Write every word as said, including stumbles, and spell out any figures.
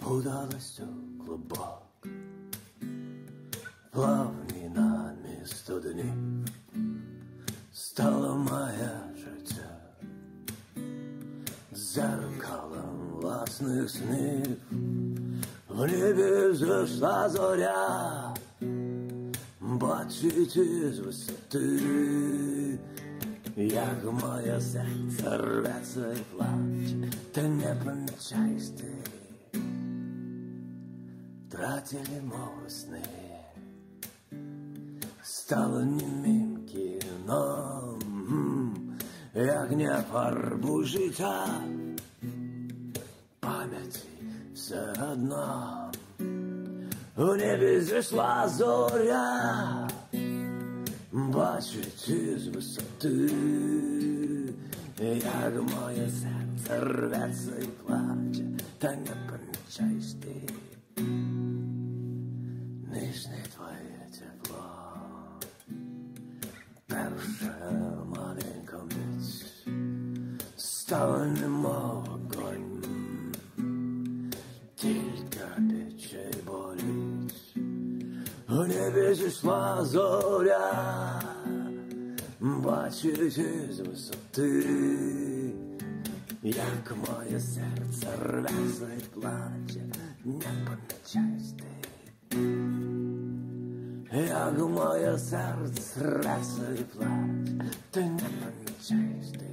вдалась у клубок, плавні намісто днів, стало моє життя дзеркалом власних снів. В небі зійшла зоря, бачить із висоти, як моє серце рветься і плаче, та не помічаєш ти. Тратили мови сни, стало німим кіном, як не фарбу життя, пам'яті все одно. В небі зійшла зоря, бачить із висоти, як моє серце рветься і плаче, та не помічаєш ти. Нижне твоє тепло, перша маленька мить, стало немов огонь, тільки пече й болить. В небі зійшла зоря, бачить із висоти, як моє серце рветься і плаче, не помічаєш ти. Як моє серце рветься і плаче, ти не помічаєш ти.